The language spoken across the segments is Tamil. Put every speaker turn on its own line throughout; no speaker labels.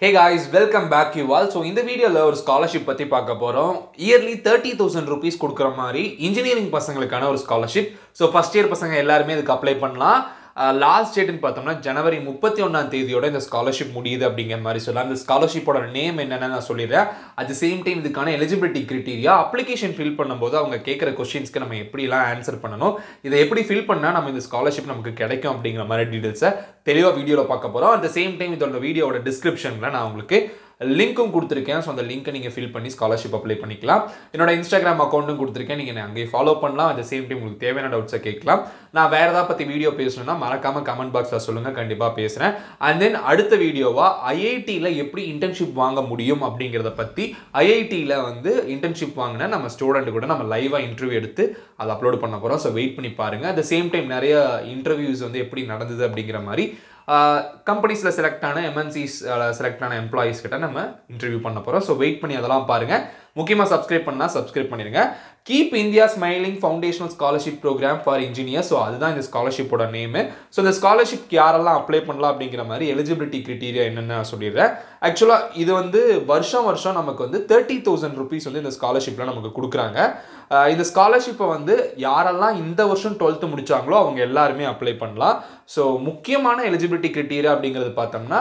Hey guys, welcome back you all. So in the video la ஒரு scholarship பத்தி பார்க்க போறோம். Yearly 30,000 rupees கொடுக்கிற மாதிரி engineering பசங்களுக்கான ஒரு scholarship. So first year பசங்க எல்லாரும் இதுக்கு அப்ளை பண்ணலாம். லாஸ்ட் டேட்னு பார்த்தோம்னா ஜனவரி 31ஆம் தேதியோட இந்த ஸ்காலர்ஷிப் முடியுது அப்படிங்கிற மாதிரி சொல்லலாம். அந்த ஸ்காலர்ஷிப்போட நேம் என்னன்னு நான் சொல்லிடுறேன். அட் தி சேம் டைம் இதுக்கான எலிஜிபிலிட்டி கிரைட்டீரியா அப்ளிகேஷன் ஃபில் பண்ணும்போது அவங்க கேட்குற கொஸ்டின்ஸ்க்கு நம்ம எப்படிலாம் ஆன்சர் பண்ணணும், இதை எப்படி ஃபில் பண்ணால் நம்ம இந்த ஸ்காலர்ஷிப் நமக்கு கிடைக்கும் அப்படிங்கிற மாதிரி டீட்டெயில்ஸை தெளிவாக வீடியோவில் பார்க்க போகிறோம். அட் த சேம் டைம் இதோட வீடியோட டிஸ்கிரிப்ஷனில் நான் உங்களுக்கு லிங்க்கும் கொடுத்துருக்கேன். ஸோ அந்த லிங்க்கை நீங்கள் ஃபில் பண்ணி ஸ்காலர்ஷிப் அப்ளை பண்ணிக்கலாம். என்னோட இன்ஸ்டாகிராம் அக்கௌண்ட்டும் கொடுத்துருக்கேன், நீங்கள் அங்கேயே ஃபாலோ பண்ணலாம். அட் த சேம் டைம் உங்களுக்கு தேவையான டவுட்ஸை கேட்கலாம். நான் வேறு ஏதாவது பற்றி வீடியோ பேசணும்னா மறக்காமல் கமெண்ட் பாக்ஸில் சொல்லுங்கள், கண்டிப்பாக பேசுகிறேன். அண்ட் தென் அடுத்த வீடியோவாக ஐஐடியில் எப்படி இன்டர்ன்ஷிப் வாங்க முடியும் அப்படிங்கிறத பற்றி, ஐஐடியில் வந்து இன்டர்ன்ஷிப் வாங்கினா நம்ம ஸ்டூடெண்ட் கூட நம்ம லைவாக இன்டர்வியூ எடுத்து அதை அப்லோட் பண்ண போகிறோம். ஸோ வெயிட் பண்ணி பாருங்கள். அட் த சேம் டைம் நிறைய இன்டர்வியூஸ் வந்து எப்படி நடந்தது அப்படிங்கிற மாதிரி கம்பெனிஸில் செலக்ட் ஆன எம்என்சிஸ் செலக்ட் ஆன எம்ப்ளாயீஸ் கிட்ட நம்ம இன்டர்வியூ பண்ண போகிறோம். ஸோ வெயிட் பண்ணி அதெல்லாம் பாருங்கள். முக்கியமாக சப்ஸ்கிரைப் பண்ணால் சப்ஸ்கிரைப் பண்ணிடுங்க. Keep India smiling foundational scholarship programme for engineer. So அதுதான் இந்த ஸ்காலர்ஷிப்போட நேமு. ஸோ இந்த ஸ்காலர்ஷிப் யாரெல்லாம் அப்ளை பண்ணலாம் அப்படிங்கிற மாதிரி எலிஜிபிலிட்டி கிரைட்டீரியா என்னென்னு நான் சொல்லிடுறேன். ஆக்சுவலாக இது வந்து வருஷம் நமக்கு வந்து 30,000 rupees வந்து இந்த ஸ்காலர்ஷிப்பில் நமக்கு கொடுக்குறாங்க. இந்த ஸ்காலர்ஷிப்பை வந்து யாரெல்லாம் இந்த வருஷம் 12th முடிச்சாங்களோ அவங்க எல்லாருமே அப்ளை பண்ணலாம். ஸோ முக்கியமான எலிஜிபிலிட்டி கிரைட்டீரியா அப்படிங்கிறது பார்த்தோம்னா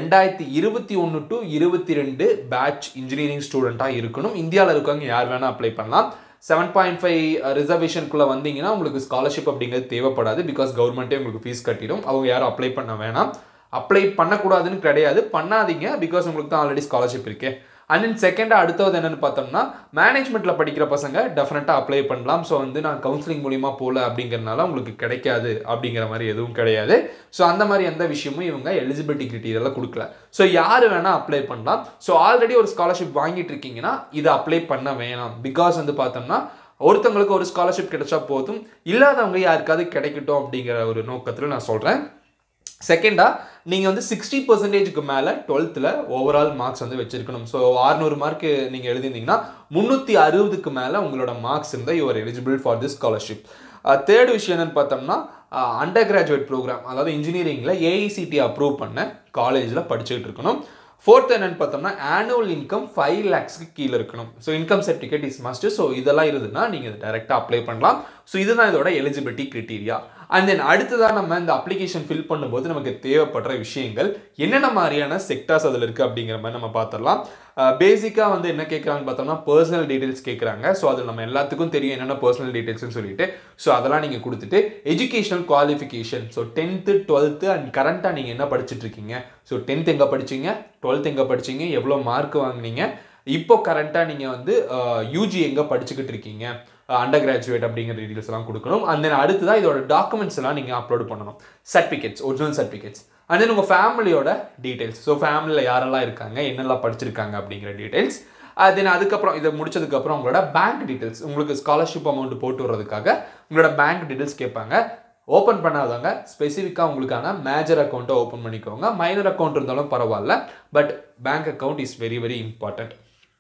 2021 to 22 பேட்ச் இன்ஜினியரிங் ஸ்டூடெண்ட்டாக இருக்கணும். இந்தியாவில் இருக்கவங்க யார் வேணால் அப்ளை பண்ணலாம். 7.5 ரிசர்வேஷனுக்குள்ளே வந்தீங்கன்னா உங்களுக்கு ஸ்காலர்ஷிப் அப்படிங்கிறது தேவைப்படாது. பிகாஸ் கவர்மெண்ட்டே உங்களுக்கு ஃபீஸ் கட்டிடும். அவங்க யாரும் அப்ளை பண்ண வேணாம். அப்ளை பண்ணக்கூடாதுன்னு கிடையாது, பண்ணாதீங்க. பிகாஸ் உங்களுக்கு தான் ஆல்ரெடி ஸ்காலர்ஷிப் இருக்கு. அண்ட் தென் செகண்டாக அடுத்தது என்னென்னு பார்த்தோம்னா, மேனேஜ்மெண்ட்டில் படிக்கிற பசங்க டெஃபினட்டாக அப்ளை பண்ணலாம். ஸோ வந்து நான் கவுன்சிலிங் மூலிமா போகல அப்படிங்கிறனால உங்களுக்கு கிடைக்காது அப்படிங்கிற மாதிரி எதுவும் கிடையாது. ஸோ அந்த மாதிரி எந்த விஷயமும் இவங்க எலிஜிபிலிட்டி கிரைட்டீரியாவில் கொடுக்கல. ஸோ யார் வேணால் அப்ளை பண்ணலாம். ஸோ ஆல்ரெடி ஒரு ஸ்காலர்ஷிப் வாங்கிட்டு இருக்கீங்கன்னா இதை அப்ளை பண்ண வேணாம். பிகாஸ் வந்து பார்த்தோம்னா ஒருத்தவங்களுக்கு ஒரு ஸ்காலர்ஷிப் கிடைச்சா போதும், இல்லாதவங்க யாருக்காவது கிடைக்கட்டும் அப்படிங்கிற ஒரு நோக்கத்தில் நான் சொல்கிறேன். செகண்டாக நீங்கள் வந்து 60% மேலே 12th ஓவரால் மார்க்ஸ் வந்து வச்சிருக்கணும். ஸோ 600 மார்க்கு நீங்கள் எழுதியிருந்தீங்கன்னா 360க்கு மேலே உங்களோட மார்க்ஸ் இருந்தால் you're eligible for this scholarship. Third விஷயம் என்னென்னு பார்த்தோம்னா, அண்டர் கிராஜுவேட் ப்ரோக்ராம், அதாவது இன்ஜினியரிங்கில் ஏஐசிடி அப்ரூவ் பண்ண காலேஜில் படிச்சுக்கிட்டு இருக்கணும். ஃபோர்த் என்னென்னு பார்த்தோம்னா, ஆனுவல் இன்கம் 5 lakhsக்கு கீழே இருக்கணும். So income certificate is must. So இதெல்லாம் இருந்ததுன்னா நீங்கள் டேரெக்டாக அப்ளை பண்ணலாம். ஸோ இதுதான் இதோட எலிஜிபிலிட்டி கிரைட்டீரியா. அண்ட் தென் அடுத்ததாக நம்ம இந்த அப்ளிகேஷன் ஃபில் பண்ணும்போது நமக்கு தேவைப்படுற விஷயங்கள் என்னென்ன மாதிரியான செக்டார்ஸ் அதில் இருக்குது அப்படிங்கிற மாதிரி நம்ம பார்த்துடலாம். பேசிக்காக வந்து என்ன கேட்குறாங்கன்னு பார்த்தோம்னா, பர்சனல் டீட்டெயில்ஸ் கேட்குறாங்க. ஸோ அது நம்ம எல்லாத்துக்கும் தெரியும் என்னென்ன பர்சனல் டீட்டெயில்ஸ்னு சொல்லிட்டு. ஸோ அதெல்லாம் நீங்கள் கொடுத்துட்டு educational qualification, so 10th 12th and கரண்ட்டாக நீங்கள் என்ன படிச்சுட்டு இருக்கீங்க, ஸோ 10th எங்கே படிச்சிங்க, 12th எங்கே படிச்சிங்க, எவ்வளோ மார்க் வாங்கினீங்க, இப்போ கரண்ட்டாக நீங்கள் வந்து யூஜி எங்கே படிச்சுக்கிட்டு இருக்கீங்க, அண்டர் கிராஜுவேட் அப்படிங்கிற டீட்டெயில்ஸ் எல்லாம் கொடுக்கணும். அண்ட் தென் அடுத்ததான் இதோட டாக்குமெண்ட்ஸ் எல்லாம் நீங்கள் அப்லோட் பண்ணணும். Certificates, original certificates. And then உங்கள் ஃபேமிலியோட டீட்டெயில்ஸ், ஸோ ஃபேமிலியில் யாரெல்லாம் இருக்காங்க, என்னெல்லாம் படிச்சிருக்காங்க அப்படிங்கிற டீட்டெயில்ஸ். தென் அதுக்கப்புறம் இதை முடிச்சதுக்கப்புறம் உங்களோட பேங்க் டீட்டெயில்ஸ், உங்களுக்கு ஸ்காலர்ஷிப் அமௌண்ட் போட்டு வர்றதுக்காக உங்களோட பேங்க் டீட்டெயில்ஸ் கேட்பாங்க. ஓப்பன் பண்ணாதவங்க ஸ்பெசிஃபிக்காக உங்களுக்கான மேஜர் அக்கௌண்ட்டை ஓப்பன் பண்ணிக்கோங்க. மைனர் அக்கௌண்ட் இருந்தாலும் பரவாயில்ல, but bank account is very very important.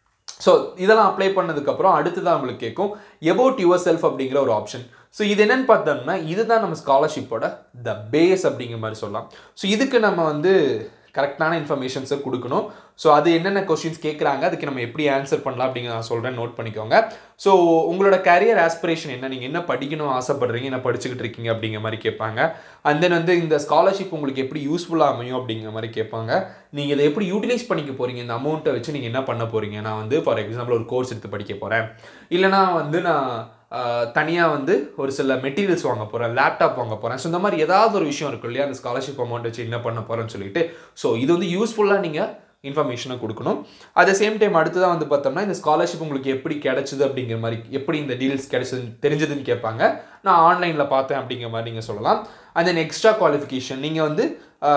So இதெல்லாம் அப்ளை பண்ணதுக்கப்புறம் அடுத்ததான் உங்களுக்கு கேட்கும் எபவுட் யுவர் செல்ஃப் அப்படிங்கிற ஒரு ஆப்ஷன். ஸோ இது என்னென்னு பார்த்தோம்னா, இதுதான் நம்ம ஸ்காலர்ஷிப்போட த பேஸ் அப்படிங்கிற மாதிரி சொல்லலாம். ஸோ இதுக்கு நம்ம வந்து கரெக்டான இன்ஃபர்மேஷன்ஸை கொடுக்கணும். ஸோ அது என்னென்ன கொஸ்டின்ஸ் கேட்குறாங்க, அதுக்கு நம்ம எப்படி ஆன்சர் பண்ணலாம் அப்படிங்கிற நான் சொல்கிறேன், நோட் பண்ணிக்கோங்க. ஸோ உங்களோட கேரியர் ஆஸ்பிரேஷன் என்ன, நீங்கள் என்ன படிக்கணும் ஆசைப்படுறீங்க, என்ன படிச்சுக்கிட்டு இருக்கீங்க அப்படிங்கிற மாதிரி கேட்பாங்க. அண்ட் தென் வந்து இந்த ஸ்காலர்ஷிப் உங்களுக்கு எப்படி யூஸ்ஃபுல்லாக அமையும் அப்படிங்கிற மாதிரி கேட்பாங்க. நீங்கள் இதை எப்படி யூட்டிலைஸ் பண்ணிக்க போகிறீங்க, இந்த அமௌண்ட்டை வச்சு நீங்கள் என்ன பண்ண போகிறீங்க. நான் வந்து ஃபார் எக்ஸாம்பிள் ஒரு கோர்ஸ் எடுத்து படிக்க போகிறேன், இல்லைனா வந்து நான் தனியாக வந்து ஒரு சில மெட்டீரியல்ஸ் வாங்க போகிறேன், லேப்டாப் வாங்க போகிறேன். ஸோ இந்த மாதிரி ஏதாவது ஒரு விஷயம் இருக்கும் இல்லையா, அந்த ஸ்காலர்ஷிப் அமௌண்ட் வச்சு என்ன பண்ண போகிறேன்னு சொல்லிட்டு. ஸோ இது வந்து யூஸ்ஃபுல்லாக நீங்கள் இன்ஃபர்மேஷனை கொடுக்கணும். அட் த சேம் டைம் அடுத்ததான் வந்து பார்த்தோம்னா, இந்த ஸ்காலர்ஷிப் உங்களுக்கு எப்படி கிடைச்சிது அப்படிங்கிற மாதிரி, எப்படி இந்த டீல்ஸ் கிடைச்சது தெரிஞ்சதுன்னு கேட்பாங்க. நான் ஆன்லைனில் பார்த்தேன் அப்படிங்கிற மாதிரி நீங்கள் சொல்லலாம். அண்ட் தென் எக்ஸ்ட்ரா குவாலிஃபிகேஷன், நீங்கள் வந்து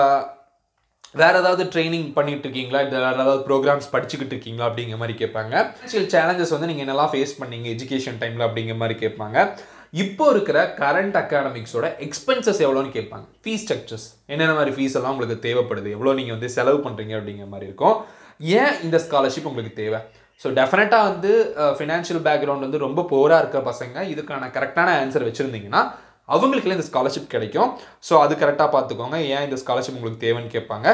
வேறு ஏதாவது ட்ரைனிங் பண்ணிட்டு இருக்கீங்களா, இல்லை வேறு ஏதாவது ப்ரோக்ராம்ஸ் படிச்சுக்கிட்டு இருக்கீங்களா அப்படிங்கிற மாதிரி கேட்பாங்க. சில சேலஞ்சஸ் வந்து நீங்கள் என்னெல்லாம் ஃபேஸ் பண்ணீங்க எஜுகேஷன் டைமில் அப்படிங்கிற மாதிரி கேட்பாங்க. இப்போ இருக்கிற கரண்ட் அகாடமிக்ஸோட எக்ஸ்பென்சஸ் எவ்வளோன்னு கேட்பாங்க. ஃபீஸ் ஸ்ட்ரக்சர்ஸ், என்னென்ன மாதிரி ஃபீஸ் எல்லாம் உங்களுக்கு தேவைப்படுது, எவ்வளோ நீங்கள் வந்து செலவு பண்ணுறீங்க அப்படிங்கிற மாதிரி இருக்கும். ஏன் இந்த ஸ்காலர்ஷிப் உங்களுக்கு தேவை. ஸோ டெஃபினட்டாக வந்து ஃபினான்ஷியல் பேக்ரவுண்ட் வந்து ரொம்ப போராக இருக்க பசங்க இதுக்கான கரெக்டான ஆன்சர் வச்சுருந்தீங்கன்னா அவங்களுக்குலாம் இந்த ஸ்காலர்ஷிப் கிடைக்கும். ஸோ அது கரெக்டாக பார்த்துக்கோங்க. ஏன் இந்த ஸ்காலர்ஷிப் உங்களுக்கு தேவைன்னு கேட்பாங்க.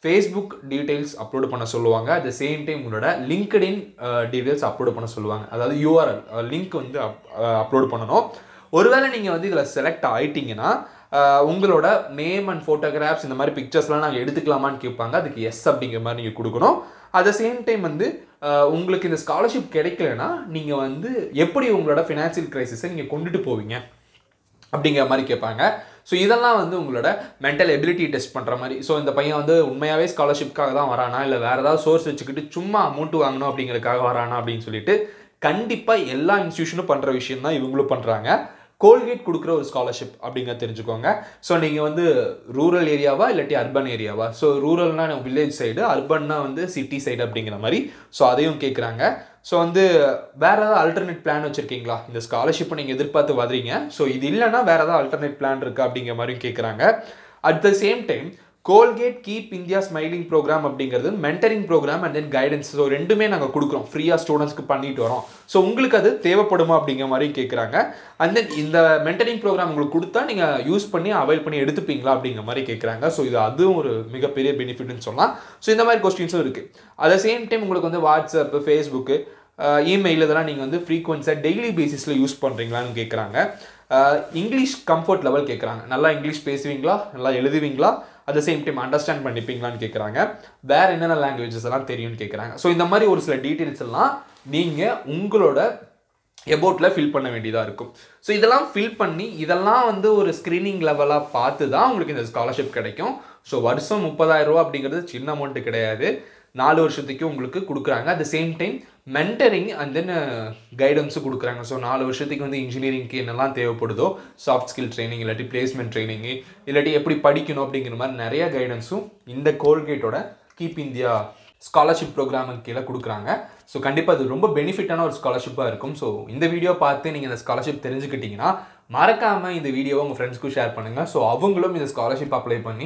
Facebook டீடைல்ஸ் அப்லோட் பண்ண சொல்லுவாங்க. அட் த சேம் டைம் உங்களோட LinkedIn டீடைல்ஸ் அப்லோட் பண்ண சொல்லுவாங்க. அதாவது URL லிங்க் வந்து அப்லோட் பண்ணணும். ஒருவேளை நீங்கள் வந்து இதில் செலக்ட் ஆகிட்டீங்கன்னா உங்களோட நேம் அண்ட் ஃபோட்டோகிராஃப்ஸ் இந்த மாதிரி பிக்சர்ஸ்லாம் நாங்கள் எடுத்துக்கலாமான்னு கேட்பாங்க. அதுக்கு எஸ் அப்படிங்கிற மாதிரி நீங்கள் கொடுக்கணும். அட் த சேம் டைம் வந்து உங்களுக்கு இந்த ஸ்காலர்ஷிப் கிடைக்கலன்னா நீங்கள் வந்து எப்படி உங்களோட ஃபினான்ஷியல் கிரைசிஸை நீங்கள் கொண்டுட்டு போவீங்க அப்படிங்கிற மாதிரி கேட்பாங்க. ஸோ இதெல்லாம் வந்து உங்களோட மென்டல் எபிலிட்டி டெஸ்ட் பண்ணுற மாதிரி. ஸோ இந்த பையன் வந்து உண்மையாகவே ஸ்காலர்ஷிப்காக தான் வரானா, இல்லை வேறு ஏதாவது சோர்ஸ் வச்சுக்கிட்டு சும்மா அமௌண்ட் வாங்கணும் அப்படிங்கிறதுக்காக வரானா அப்படின்னு சொல்லிட்டு கண்டிப்பாக எல்லா இன்ஸ்டியூஷனும் பண்ணுற விஷயம் தான் இவங்களும் பண்ணுறாங்க. கோல்கேட் கொடுக்குற ஒரு ஸ்காலர்ஷிப் அப்படிங்க தெரிஞ்சுக்கோங்க. ஸோ நீங்கள் வந்து ரூரல் ஏரியாவா இல்லாட்டி அர்பன் ஏரியாவா? ஸோ ரூரல்னா வில்லேஜ் சைடு, அர்பன்னா வந்து சிட்டி சைடு அப்படிங்கிற மாதிரி. ஸோ அதையும் கேட்குறாங்க. ஸோ வந்து வேறு ஏதாவது அல்டர்னேட் பிளான் வச்சுருக்கீங்களா? இந்த ஸ்காலர்ஷிப்பை நீங்கள் எதிர்பார்த்து வரீங்க, ஸோ இது இல்லைன்னா வேறு ஏதாவது அல்டர்னேட் பிளான் இருக்கா அப்படிங்கிற மாதிரியும் கேட்குறாங்க. At the same time Colgate keep India smiling programme அப்படிங்கிறது mentoring programme and then guidance. So ரெண்டுமே நாங்கள் கொடுக்குறோம், ஃப்ரீயாக ஸ்டூடெண்ட்ஸ்க்கு பண்ணிட்டு வரோம். ஸோ உங்களுக்கு அது தேவைப்படுமா அப்படிங்கிற மாதிரி கேட்குறாங்க. அண்ட் தென் இந்த மென்டரிங் ப்ரோக்ராம் உங்களுக்கு கொடுத்தா நீங்கள் யூஸ் பண்ணி அவைல் பண்ணி எடுத்துப்பீங்களா அப்படிங்கிற மாதிரி கேட்குறாங்க. ஸோ இது அதுவும் ஒரு மிகப்பெரிய பெனிஃபிட்னு சொல்லலாம். ஸோ இந்த மாதிரி கொஸ்டின்ஸும் இருக்குது. அட் த சேம் டைம் உங்களுக்கு வந்து வாட்ஸ்அப்பு, ஃபேஸ்புக்கு, இமெயில் இதெல்லாம் நீங்கள் வந்து ஃப்ரீக்வன்ஸாக டெய்லி பேசிஸில் யூஸ் பண்ணுறீங்களான்னு கேட்குறாங்க. இங்கிலீஷ் கம்ஃபர்ட் லெவல் கேட்குறாங்க. நல்லா இங்கிலீஷ் பேசுவீங்களா, நல்லா எழுதுவீங்களா, at the same time understand பண்ணிப்பீங்களான்னு கேட்குறாங்க. வேறு என்னென்ன லாங்குவேஜஸ் எல்லாம் தெரியும்னு கேட்குறாங்க. ஸோ இந்த மாதிரி ஒரு சில டீட்டெயில்ஸ் எல்லாம் நீங்கள் உங்களோட எபோட்டில் ஃபில் பண்ண வேண்டியதாக இருக்கும். ஸோ இதெல்லாம் ஃபில் பண்ணி இதெல்லாம் வந்து ஒரு ஸ்க்ரீனிங் லெவலாக பார்த்து தான் உங்களுக்கு இந்த ஸ்காலர்ஷிப் கிடைக்கும். ஸோ வருஷம் 30,000 ரூபா அப்படிங்கிறது சின்ன அமௌண்ட்டு கிடையாது. 4 வருஷத்துக்கு உங்களுக்கு கொடுக்குறாங்க. At the same time mentoring and then கைடன்ஸும் கொடுக்குறாங்க. ஸோ 4 வருஷத்துக்கு வந்து இன்ஜினியரிங்க்கு என்னெல்லாம் தேவைப்படுதோ, சாஃப்ட் ஸ்கில் ட்ரைனிங் இல்லாட்டி பிளேஸ்மெண்ட் ட்ரைனிங்கு இல்லாட்டி எப்படி படிக்கணும் அப்படிங்கிற மாதிரி நிறைய கைடன்ஸும் இந்த கோல்கேட்டோட கீப் இந்தியா ஸ்காலர்ஷிப் ப்ரோக்ராமுக்கு கீழே கொடுக்குறாங்க. ஸோ கண்டிப்பாக அது ரொம்ப பெனிஃபிட்டான ஒரு ஸ்காலர்ஷிப்பாக இருக்கும். ஸோ இந்த வீடியோ பார்த்து நீங்கள் இந்த ஸ்காலர்ஷிப் தெரிஞ்சுக்கிட்டிங்கன்னா மறக்காமல் இந்த வீடியோவை உங்கள் ஃப்ரெண்ட்ஸ்க்கும் ஷேர் பண்ணுங்கள். ஸோ அவங்களும் இந்த ஸ்காலர்ஷிப் அப்ளை பண்ணி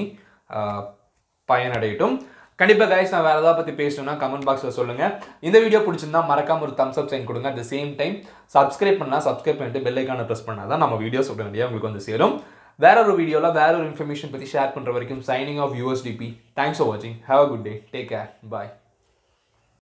பயனடையட்டும். கண்டிப்பாக கைஸ், நான் வேறு ஏதாவது பற்றி பேசணும்னா கமெண்ட் பாக்ஸில் சொல்லுங்கள். இந்த வீடியோ பிடிச்சிருந்தா மறக்காமல் ஒரு தம்ஸ் அப் சைன் கொடுங்க. At the same time subscribe பண்ணிட்டு பெல் ஐக்கானை ப்ரெஸ் பண்ணால் தான் நம்ம வீடியோஸ் உடனடியாக உங்களுக்கு வந்து சேரும். வேற ஒரு வீடியோவில் வேற ஒரு இன்ஃபர்மேஷன் பற்றி ஷேர் பண்ணுற வரைக்கும் signing off USDP. Thanks for வாட்சிங். Have a good day. Take care. Bye.